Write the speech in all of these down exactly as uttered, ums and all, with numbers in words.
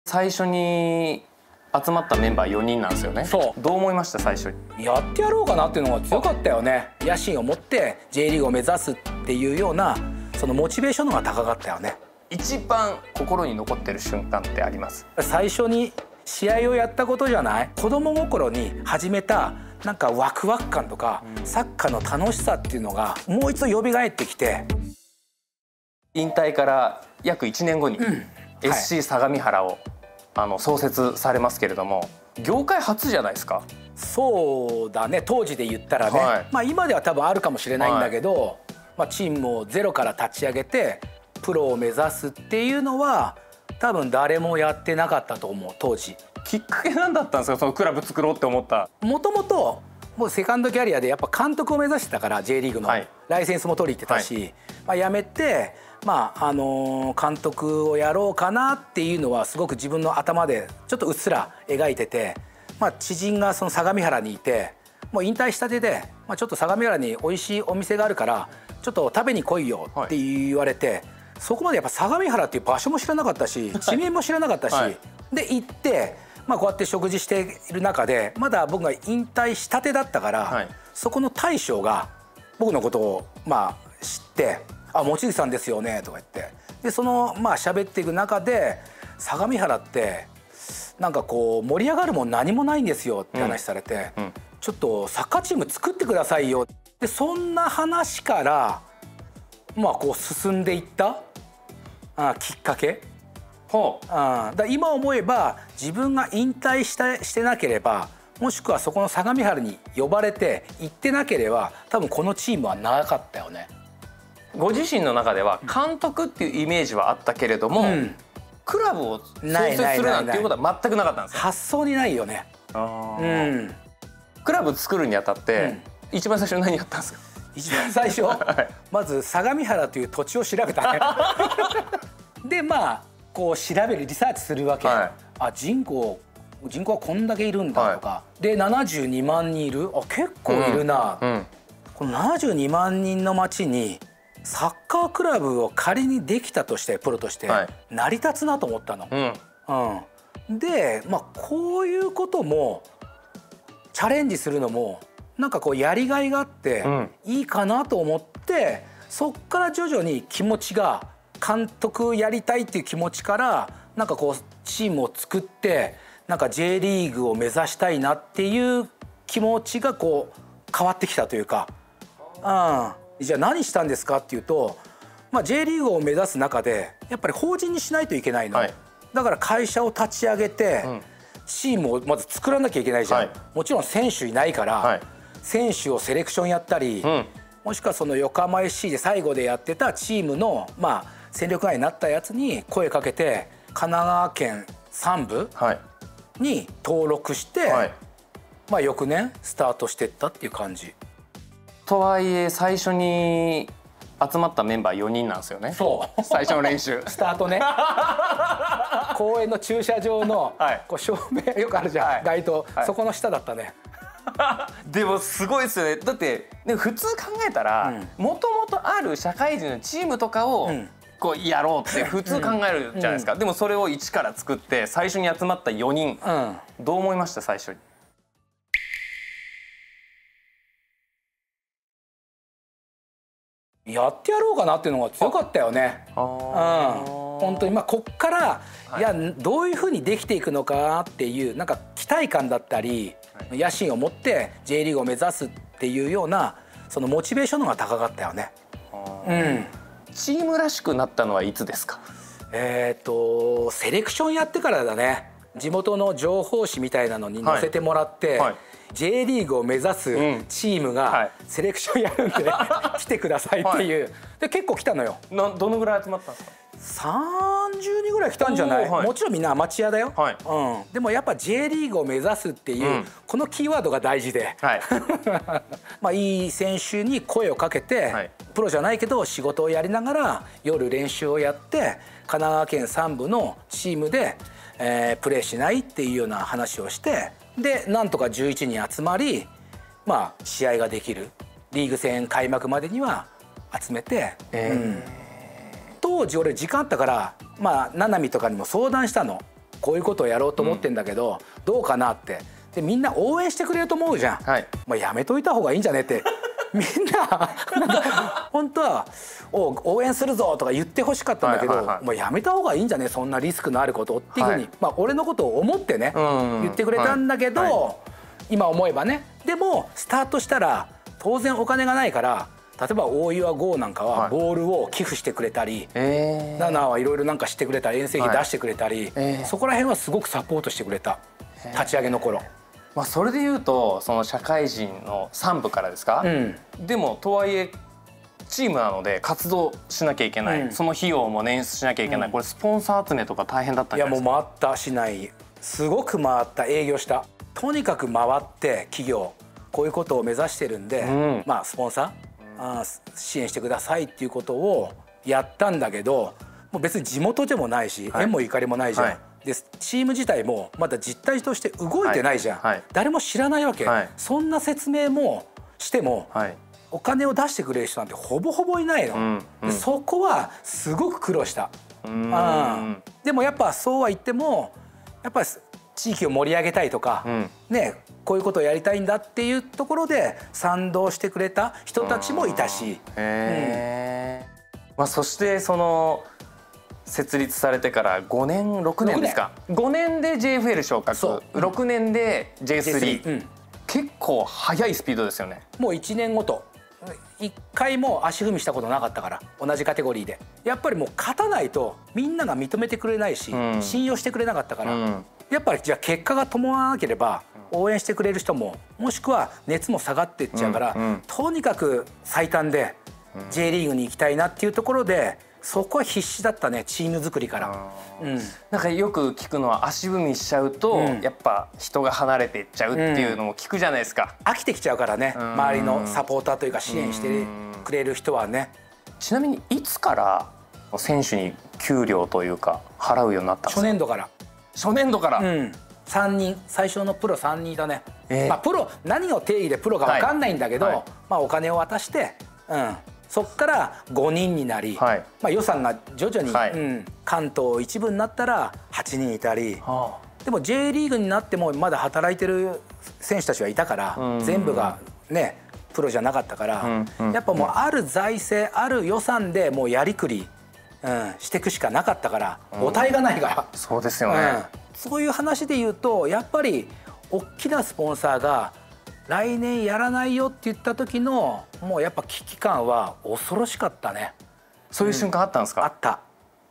最初に集まったメンバーよにんなんですよね。 そう。 どう思いました最初に？ やってやろうかなっていうのが強かったよね。野心を持って J リーグを目指すっていうようなそのモチベーションの方が高かったよね。 一番心に残ってる瞬間ってあります？ 最初に試合をやったことじゃない？子供心に始めたなんかワクワク感とか、うん、サッカーの楽しさっていうのがもう一度蘇ってきて、 引退から約いちねんごに、うん、はい、エスシー 相模原をあの創設されますけれども、業界初じゃないですか？ そうだね、当時で言ったらね、はい、まあ今では多分あるかもしれないんだけど、はい、まあチームをゼロから立ち上げてプロを目指すっていうのは多分誰もやってなかったと思う当時。 きっかけなんだったんですか、そのクラブ作ろうって思った？ もともともうセカンドキャリアでやっぱ監督を目指してたから J リーグの、はい、ライセンスも取りに行ってたし、はい、まあ辞めて、まああのー、監督をやろうかなっていうのはすごく自分の頭でちょっとうっすら描いてて、まあ、知人がその相模原にいてもう引退したてで、まあ、ちょっと相模原に美味しいお店があるからちょっと食べに来いよって言われて、はい、そこまでやっぱ相模原っていう場所も知らなかったし地名も知らなかったし、はい、で行って、まあ、こうやって食事している中でまだ僕が引退したてだったから、はい、そこの大将が僕のことをまあ知って「あ、望月さんですよね」とか言って、でそのまあ喋っていく中で「相模原ってなんかこう盛り上がるもん何もないんですよ」って話されて、うんうん、ちょっとサッカーチーム作ってくださいよ。でそんな話からまあこう進んでいったあきっかけ。ほう。あだ今思えば自分が引退したしてなければ、もしくはそこの相模原に呼ばれて行ってなければ多分このチームはなかったよね。 ご自身の中では監督っていうイメージはあったけれども、うん、クラブを創設するなんていうことは全くなかったんですか？ 発想にないよね。あ、うん、 クラブ作るにあたって、うん、一番最初何やったんですか？ 一番最初、はい、まず相模原という土地を調べたね。でまあこう調べるリサーチするわけ、はい、あ人口人口はこんだけいるんだとか、はい、でななじゅうにまんにんいる、あ結構いるな、うんうん、このななじゅうにまんにんの町にサッカークラブを仮にできたとしてプロとして、はい、成り立つなと思ったの。うんうん、で、まあ、こういうこともチャレンジするのもなんかこうやりがいがあっていいかなと思って、うん、そっから徐々に気持ちが監督やりたいっていう気持ちからなんかこうチームを作ってなんか J リーグを目指したいなっていう気持ちがこう変わってきたというか、うん、じゃあ何したんですかっていうと、まあ、J リーグを目指す中でやっぱり法人にしないといけないの、はい、だから会社を立ち上げて、うん、チームをまず作らなきゃいけないじゃん、はい、もちろん選手いないから、はい、選手をセレクションやったり、うん、もしくはその横浜 エスシー で最後でやってたチームのまあ戦力外になったやつに声かけて神奈川県さん部に登録して、はい、まあ翌年スタートしていったっていう感じ。 とはいえ最初に集まったメンバーよにんなんですよね。そう最初の練習スタートね。公園の駐車場のこう照明よくあるじゃん、はい、街灯、はい、そこの下だったね。 でもすごいですよね。だって普通考えたらもともとある社会人のチームとかを、うんこうやろうって普通考えるじゃないですか、うん、でもそれを一から作って最初に集まったよにん、うん、どう思いました最初に？やってやろうかなっていうのが強かったよね。うん、本当にまあこっから、はい、いやどういうふうにできていくのかっていうなんか期待感だったり、はい、野心を持って J リーグを目指すっていうようなそのモチベーションの方が高かったよね。うん。 チームらしくなったのはいつですか？ えっとセレクションやってからだね。地元の情報誌みたいなのに載せてもらって、はいはい、J リーグを目指すチームがセレクションやるんで、はい、来てくださいっていう、はい、で結構来たのよ。 などのぐらい集まったんですか？ さんじゅうにんぐらい来たんじゃない？はい、もちろんみんなアマチュアだよ、はい、うん、でもやっぱ J リーグを目指すっていう、うん、このキーワードが大事で、はい、まあいい選手に声をかけて、はい、プロじゃないけど仕事をやりながら夜練習をやって神奈川県さん部のチームで、えー、プレーしないっていうような話をして、でなんとかじゅういちにん集まり、まあ試合ができるリーグ戦開幕までには集めて、えーうん、当時俺時間あったからまあ七海とかにも相談したの。 こういうことをやろうと思ってんだけど、うん、どうかなって。でみんな応援してくれると思うじゃん、はい、まあやめといた方がいいんじゃねってみんななんか本当はお応援するぞとか言ってほしかったんだけど、はいはいはい、もうやめた方がいいんじゃねそんなリスクのあることっていうふうに、はい、まあ俺のことを思ってね、うんうん、言ってくれたんだけど、はいはい、今思えばね。でもスタートしたら当然お金がないから、例えば大岩剛なんかはボールを寄付してくれたり、はい、ナナはいろいろなんかしてくれたり遠征費出してくれたり、はい、そこら辺はすごくサポートしてくれた、立ち上げの頃。 まあそれでいうとその社会人のさん部からですか、うん、でもとはいえチームなので活動しなきゃいけない、うん、その費用も捻出しなきゃいけない、うん、これスポンサー集めとか大変だったんじゃないですか。 いやもう回った市内すごく回った、営業した、とにかく回って企業こういうことを目指してるんで、うん、まあスポンサー、あ支援してくださいっていうことをやったんだけど、もう別に地元でもないし、はい、縁もゆかりもないじゃん、はい、でチーム自体もまだ実態として動いてないじゃん、はいはい、誰も知らないわけ、はい、そんな説明もしても、はい、お金を出してくれる人なんてほぼほぼいないの、うんうん、でそこはすごく苦労した。うん、でもやっぱそうは言ってもやっぱり地域を盛り上げたいとか、うん、ね、こういうことをやりたいんだっていうところで賛同してくれた人たちもいたし、 へー、うん、まあ、そしてその設立されてからごねんろくねんですか、ごねんで ジェイエフエル 昇格、うん、ろくねんで ジェイスリー、うん、結構速いスピードですよね。 もういちねんごといっかいも足踏みしたことなかったから、同じカテゴリーでやっぱりもう勝たないとみんなが認めてくれないし、うん、信用してくれなかったから、うん、やっぱりじゃあ結果が伴わなければ応援してくれる人ももしくは熱も下がっていっちゃうから、うんうん、とにかく最短で J リーグに行きたいなっていうところで、そこは必死だったね、チーム作りから、 うん、なんかよく聞くのは足踏みしちゃうと、うん、やっぱ人が離れていっちゃうっていうのも聞くじゃないですか、 うん、飽きてきちゃうからね、周りのサポーターというか支援してくれる人はね。 ちなみにいつから選手に給料というか払うようになったんですか。 初年度から。 初年度から、 うん、さんにん、最初のプロさんにんだね、えーまあ、プロ何を定義でプロか分かんないんだけど、はいはい、まあ、お金を渡して、うん、そっからごにんになり、はい、まあ、予算が徐々に、はい、うん、関東一部になったらはちにんいたり、はあ、でも J リーグになってもまだ働いてる選手たちはいたから、全部がねプロじゃなかったから、うんうん、やっぱもうある財政ある予算でもうやりくり、うん、していくしかなかったから、母体がないから、 うん、そうですよね、うん、 そういう話で言うとやっぱり大きなスポンサーが来年やらないよって言った時のもうやっぱ危機感は恐ろしかったね。 そういう瞬間あったんですか。 うん、あった。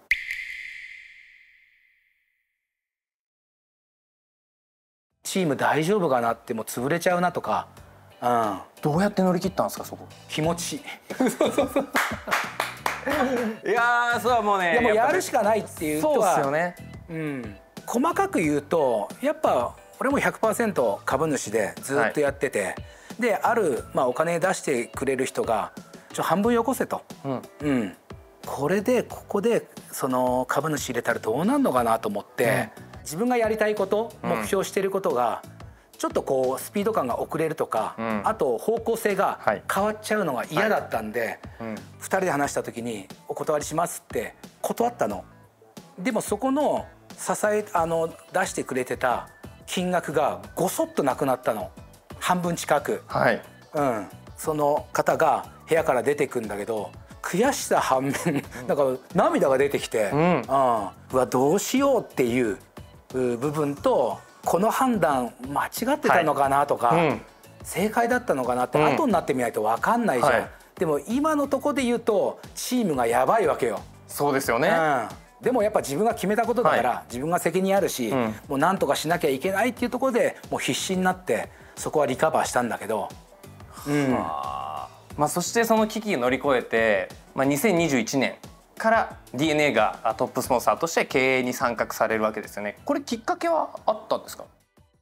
チーム大丈夫かなってもう潰れちゃうなとか、うん、 どうやって乗り切ったんですかそこ。 気持ちいやー、そうはもうね、 いやもうやるしかないっていう人はそうですよね、 うん、細かく言うとやっぱ俺も ひゃくパーセント 株主でずっとやってて、はい、である、まあ、お金出してくれる人がちょ半分よこせと、うんうん、これでここでその株主入れたらどうなるのかなと思って、うん、自分がやりたいこと目標していることが、うん、ちょっとこうスピード感が遅れるとか、うん、あと方向性が変わっちゃうのが嫌だったんで、はいうん、ふたりで話した時に「お断りします」って断ったの。でもそこの支えあの出してくれてた金額がごそっとなくなったの、半分近く、はい、うん、その方が部屋から出てくんだけど悔しさ反面なんか涙が出てきて、うん、うん、うわどうしようっていう部分と、この判断間違ってたのかなとか、はい、うん、正解だったのかなって、うん、後になってみないと分かんないじゃん、はい、でも今のとこで言うとチームがやばいわけよ。 そうですよね、 うん、でもやっぱ自分が決めたことだから、はい、自分が責任あるし、うん、もう何とかしなきゃいけないっていうところでもう必死になってそこはリカバーしたんだけど、うん、 まあ、そしてその危機を乗り越えて、まあ、にせんにじゅういちねんから ディーエヌエー がトップスポンサーとして経営に参画されるわけですよね。これきっかけはあったんですか。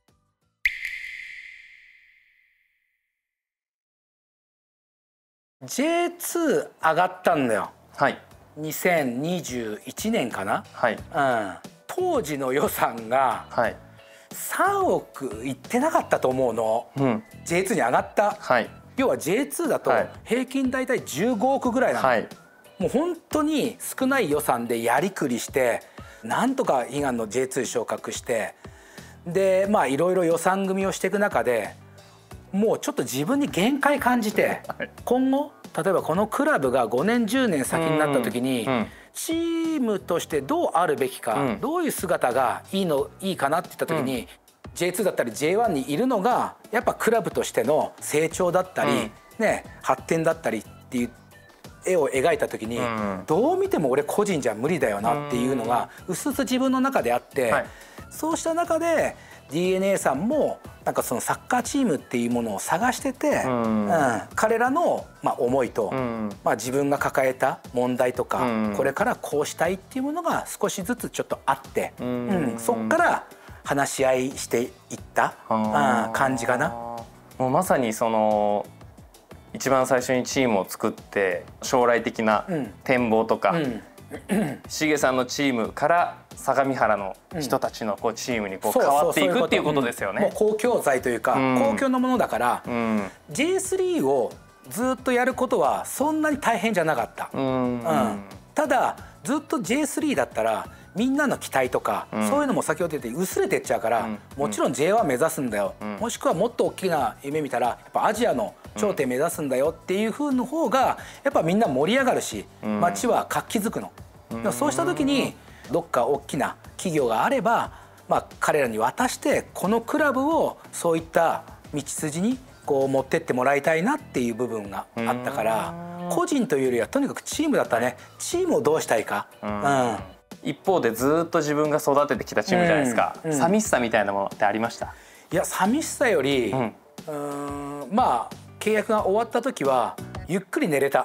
ジェイツー 上がったんだよ、 はい、 にせんにじゅういちねんかな、はい、うん、当時の予算がさんおくいってなかったと思うの、うん、ジェイツー に上がった、はい、要は ジェイツー だと平均大体じゅうごおくぐらいなの、はい、もう本当に少ない予算でやりくりしてなんとか悲願の ジェイツー 昇格して、でまあいろいろ予算組みをしていく中でもうちょっと自分に限界感じて、今後例えばこのクラブがごねんじゅうねん先になった時にチームとしてどうあるべきか、どういう姿がいいのいいかなって言った時に ジェイツー だったり ジェイワン にいるのがやっぱクラブとしての成長だったりね、発展だったりっていう絵を描いた時にどう見ても俺個人じゃ無理だよなっていうのがうすうす自分の中であって、そうした中で ディーエヌエー さんもなんかそのサッカーチームっていうものを探してて、うん、彼らのまあ思いと、まあ自分が抱えた問題とか、これからこうしたいっていうものが少しずつちょっとあって、うん、そっから話し合いしていった感じかな。 もうまさにその一番最初にチームを作って将来的な展望とか、しげさんのチームから相模原の人たちのこうチームにこう変わっていくっていうことですよね。 もう公共財というか、うん、公共のものだから、うん、ジェイスリー をずっとやることはそんなに大変じゃなかった、うんうん、ただずっと ジェイスリー だったらみんなの期待とか、うん、そういうのも先ほど言って薄れてっちゃうから、うん、もちろん ジェイワン 目指すんだよ、うん、もしくはもっと大きな夢見たらやっぱアジアの頂点目指すんだよっていう風の方がやっぱみんな盛り上がるし、街は活気づくの。でそうした時にどっか大きな企業があれば、まあ、彼らに渡してこのクラブをそういった道筋にこう持ってってもらいたいなっていう部分があったから、個人というよりはとにかくチームだったね。チームをどうしたいか、うん、 一方でずっと自分が育ててきたチームじゃないですか、うんうん、寂しさみたいなものってありました？ いや寂しさより、うん、うーんまあ契約が終わった時はゆっくり寝れた。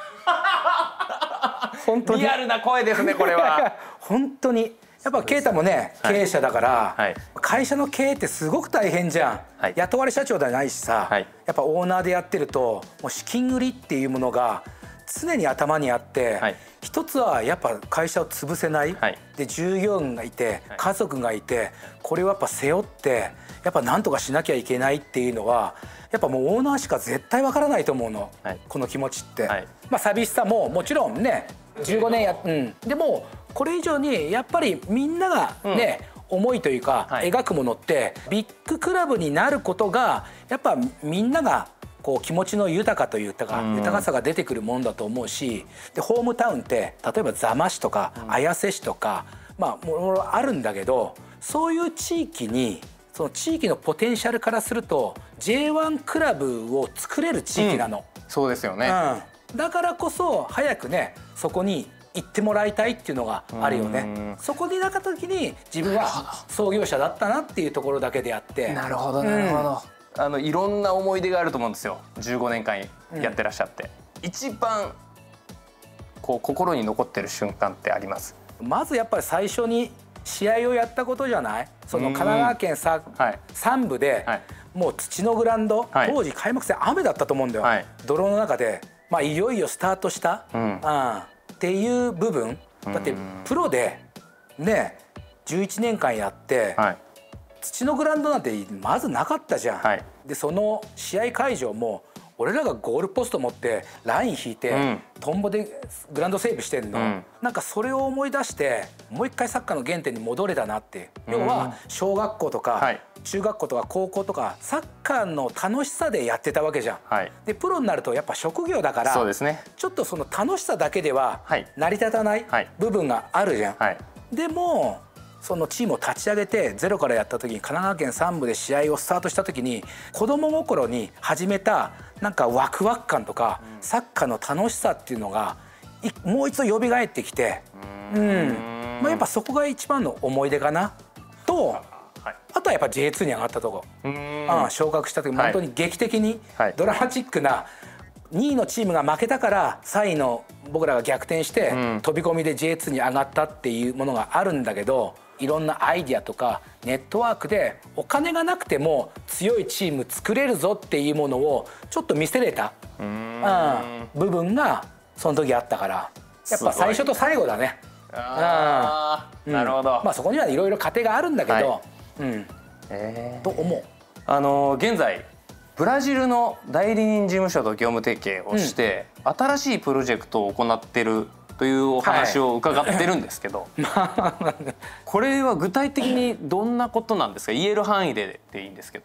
本当にリアルな声ですねこれは。 本当にやっぱ啓太もね経営者だから、はい、会社の経営ってすごく大変じゃん、はい、雇われ社長ではないしさ、はい、やっぱオーナーでやってるともう資金繰りっていうものが常に頭にあって、はい、一つはやっぱ会社を潰せない、はい、で従業員がいて家族がいてこれをやっぱ背負ってやっぱ何とかしなきゃいけないっていうのはやっぱもうオーナーしか絶対わからないと思うの、はい、この気持ちって、はい、まあ寂しさももちろんねじゅうごねんや、うん、でもこれ以上にやっぱりみんながね、うん、思いというか、はい、描くものってビッグクラブになることがやっぱみんながこう気持ちの豊かというか、うん、豊かさが出てくるものだと思うし、でホームタウンって例えば座間市とか、うん、綾瀬市とかまあもろもろあるんだけど、そういう地域にその地域のポテンシャルからすると ジェイワン クラブを作れる地域なの、 うん、そうですよね、 うん、だからこそ早くねそこに行ってもらいたいっていうのがあるよね。そこになった時に自分は創業者だったなっていうところだけであって。 なるほどなるほど、うん、あのいろんな思い出があると思うんですよ。じゅうごねんかんやってらっしゃって、うん、一番こう心に残ってる瞬間ってあります？ まずやっぱり最初に試合をやったことじゃない？その神奈川県さ、はい、さん部で、はい、もう土のグラウンド、はい、当時開幕戦雨だったと思うんだよ、はい、泥の中で、まあ、いよいよスタートした、うん、あっていう部分だってプロでねじゅういちねんかんやって、はい、土のグラウンドなんてまずなかったじゃん、はい、でその試合会場も俺らがゴールポスト持ってライン引いて、うん、トンボでグラウンドセーブしてんの、うん、なんかそれを思い出してもう一回サッカーの原点に戻れたなって、うん、要は小学校とか、はい、中学校とか高校とかサッカーの楽しさでやってたわけじゃん、はい、でプロになるとやっぱ職業だからそうですね、ちょっとその楽しさだけでは成り立たない部分があるじゃん、はいはい、でもそのチームを立ち上げてゼロからやった時に神奈川県さん部で試合をスタートした時に子供心に始めたなんかワクワク感とかサッカーの楽しさっていうのがもう一度蘇ってきて、うん、まあ、やっぱそこが一番の思い出かなと、あとはやっぱ ジェイツー に上がったとこ、うん、昇格した時本当に劇的にドラマチックなにいのチームが負けたからさんいの僕らが逆転して飛び込みで ジェイツー に上がったっていうものがあるんだけど、いろんなアイディアとかネットワークでお金がなくても強いチーム作れるぞっていうものをちょっと見せれた、うん、部分がその時あったから、やっぱ最初と最後だね。 あー、うん、なるほど。 まあそこにはいろいろ過程があるんだけど、はい、うん、えー、と思う。 あの現在ブラジルの代理人事務所と業務提携をして、うん、新しいプロジェクトを行ってるというお話を伺ってるんですけど、はい、これは具体的にどんなことなんですか？言える範囲ででいいんですけど。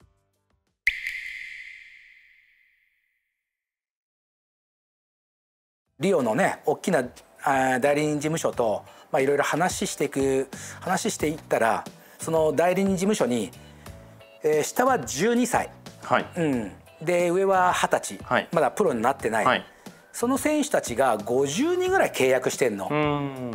リオのね大きな代理人事務所とまあいろいろ話していく話していったら、その代理人事務所に、えー、下はじゅうにさい、はい、うん、で上ははたち、はい、まだプロになってない、はい、その選手たちがごじゅうにんぐらい契約してんの。うん、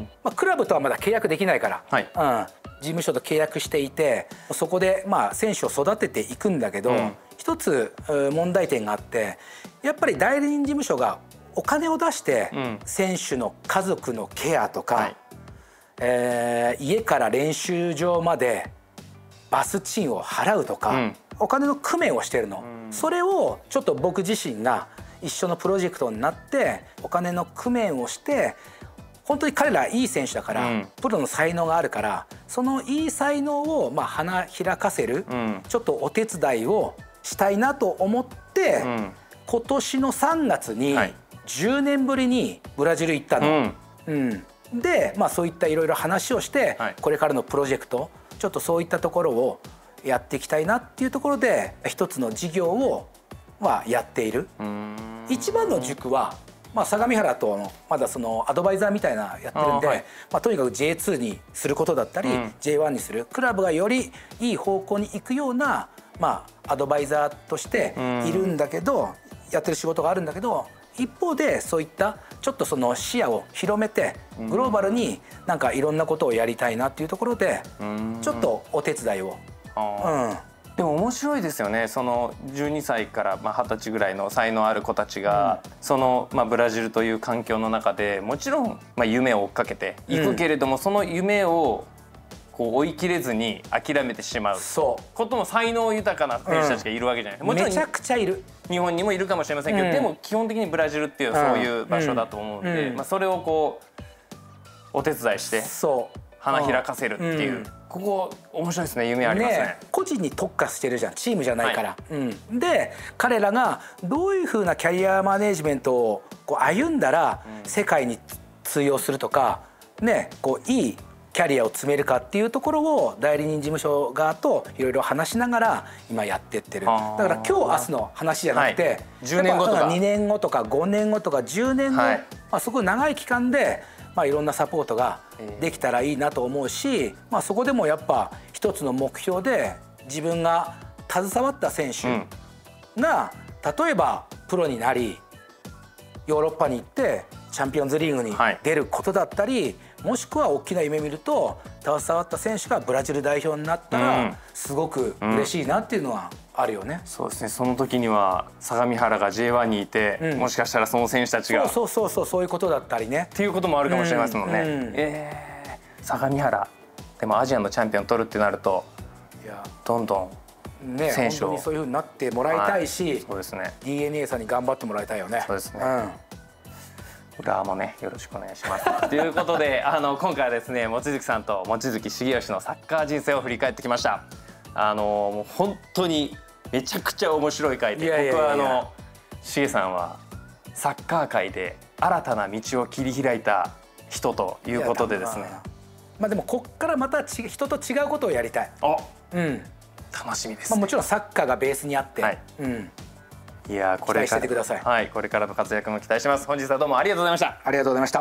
まあ、クラブとはまだ契約できないから、はい、うん、事務所と契約していて、そこでまあ選手を育てていくんだけど、うん、一つ問題点があって、やっぱり代理人事務所がお金を出して選手の家族のケアとか、はい、えー、家から練習場までバス賃を払うとか、うん、お金の工面をしてるの、うん、それをちょっと僕自身が一緒のプロジェクトになってお金の工面をして、本当に彼らいい選手だから、うん、プロの才能があるから、そのいい才能をまあ花開かせる、うん、ちょっとお手伝いをしたいなと思って、うん、今年のさんがつにじゅうねんぶりにブラジル行ったの。うん、うん、で、まあ、そういったいろいろ話をして、はい、これからのプロジェクトちょっとそういったところをやっていきたいなっていうところで一つの事業をはやっている。一番の塾は、まあ、相模原とまだそのアドバイザーみたいなやってるんで、はい、まあ、とにかく ジェイツー にすることだったり、うん、ジェイワン にする、クラブがよりいい方向に行くような、まあ、アドバイザーとしているんだけど、やってる仕事があるんだけど、一方でそういったちょっとその視野を広めてグローバルになんかいろんなことをやりたいなっていうところでちょっとお手伝いを。うん、 でも面白いですよね。そのじゅうにさいからまあはたちぐらいの才能ある子たちが、うん、そのまあブラジルという環境の中でもちろんまあ夢を追っかけていくけれども、うん、その夢をこう追い切れずに諦めてしまうことも才能豊かな選手たちがいるわけじゃないですか。もちろんめちゃくちゃいる。 日本にもいるかもしれませんけど、うん、でも基本的にブラジルっていうそういう場所だと思うんで、うん、まあそれをこうお手伝いして花開かせるっていう、うん、ここ面白いですね。夢ありますね。ね、 個人に特化してるじゃん、チームじゃないから。はい、うん、で彼らがどういうふうなキャリアマネジメントをこう歩んだら世界に通用するとか、ね、こういいキャリアを積めるかっていうところを代理人事務所側といろいろ話しながら今やってってる。だから今日明日の話じゃなくて、はい、 じゅうねんごとかにねんごとかごねんごとかじゅうねんご、はい、まあすごい長い期間でまあいろんなサポートができたらいいなと思うし、まあそこでもやっぱ一つの目標で自分が携わった選手が例えばプロになりヨーロッパに行ってチャンピオンズリーグに出ることだったり、はい、もしくは大きな夢見ると携わった選手がブラジル代表になったらすごく嬉しいなっていうのはあるよね。 うん、そうですね。その時には相模原が ジェイワン にいて、うん、もしかしたらその選手たちがそうそうそうそういうことだったりねっていうこともあるかもしれませんもんね。うんうん、えー、相模原でもアジアのチャンピオン取るってなるといやどんどんね、選手を本当にそういうふうになってもらいたいし、はい、 そうですね、 ディーエヌエー さんに頑張ってもらいたいよね。 そうですね、うん、裏もねよろしくお願いしますということであの今回はですね望月さんと望月重義のサッカー人生を振り返ってきました。あのもう本当にめちゃくちゃ面白い回で、僕はあの重さんはサッカー界で新たな道を切り開いた人ということでですね、 まあでもこっからまたち人と違うことをやりたい。 あ、 うん、 楽しみです、 ね。まあもちろんサッカーがベースにあって、はい、うん、 いやこれ期待しててください。 はい、これからの活躍も期待します。本日はどうもありがとうございました。 ありがとうございました。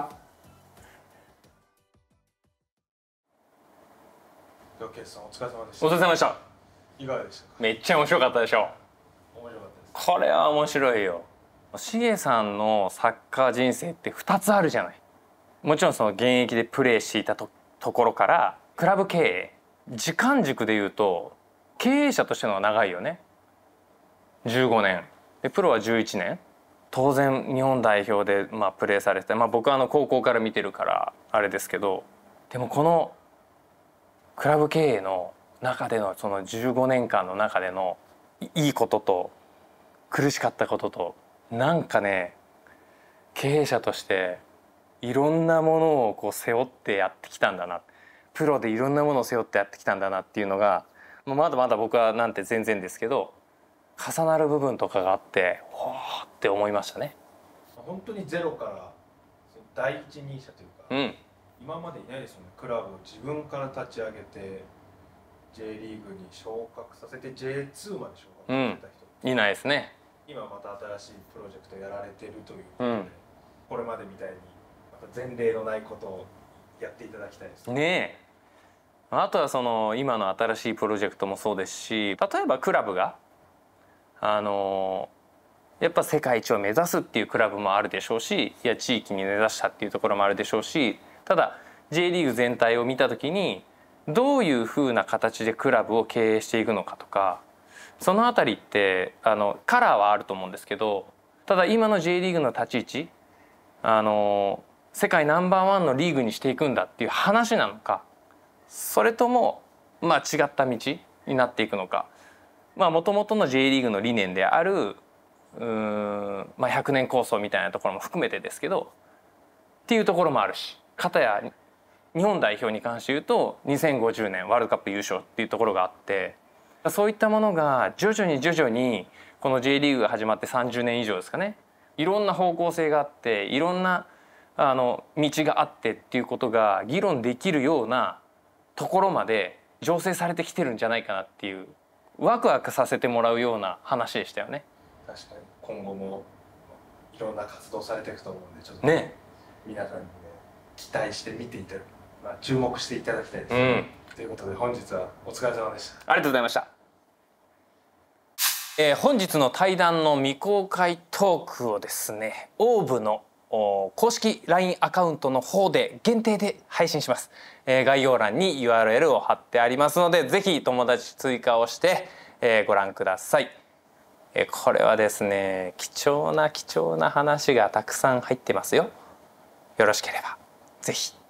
ではケイさんお疲れ様でした。 お疲れ様でした。 いかがでしたか。 めっちゃ面白かったでしょ。 面白かったです。 これは面白いよ。重さんのサッカー人生ってふたつあるじゃない。もちろんその現役でプレーしていた と, ところからクラブ経営、時間軸でいうと経営者としての方が長いよね。じゅうごねんでプロはじゅういちねん、当然日本代表でまあプレーされて、まあ、僕はあの高校から見てるからあれですけど、でもこのクラブ経営の中でのそのじゅうごねんかんの中でのいいことと苦しかったことと、なんかね経営者としていろんなものをこう背負ってやってきたんだな、プロでいろんなものを背負ってやってきたんだなっていうのが、まだまだ僕はなんて全然ですけど重なる部分とかがあって、ほーって思いましたね。 本当にゼロから第一人者というか、 うん、 今までいないですよね。クラブを自分から立ち上げて J リーグに昇格させて ジェイツー まで昇格させた人、 うん、いないですね。 今また新しいプロジェクトやられてるということで、うん、これまでみたいにまた前例のないことをやっていただきたいですね。 ねえ。あとはその今の新しいプロジェクトもそうですし、例えばクラブがあのやっぱ世界一を目指すっていうクラブもあるでしょうし、いや地域に根ざしたっていうところもあるでしょうし、ただ J リーグ全体を見た時にどういうふうな形でクラブを経営していくのかとか、そのあたりってあのカラーはあると思うんですけど、ただ今の J リーグの立ち位置、あの世界ナンバーワンのリーグにしていくんだっていう話なのか、それともまあ違った道になっていくのか、まあもともとの J リーグの理念であるうーん、まあ、ひゃくねん構想みたいなところも含めてですけどっていうところもあるし、片や日本代表に関して言うとにせんごじゅうねんワールドカップ優勝っていうところがあって、そういったものが徐々に徐々にこの J リーグが始まってさんじゅうねん以上ですかね、いろんな方向性があっていろんなあの道があってっていうことが議論できるようなところまで醸成されてきてるんじゃないかなっていう、ワクワクさせてもらうような話でしたよね。 確かに今後もいろんな活動されていくと思うんで、ちょっとね皆さんにね期待して見ていただく、まあ、注目していただきたいです、 うん、 ということで本日はお疲れ様でした。 ありがとうございました。えー、本日の対談の未公開トークをですね、オーブの公式 ライン アカウントの方で限定で配信します。えー、概要欄に ユーアールエル を貼ってありますので、ぜひ友達追加をして、えー、ご覧ください。えー、これはですね、貴重な貴重な話がたくさん入ってますよ。よろしければぜひ。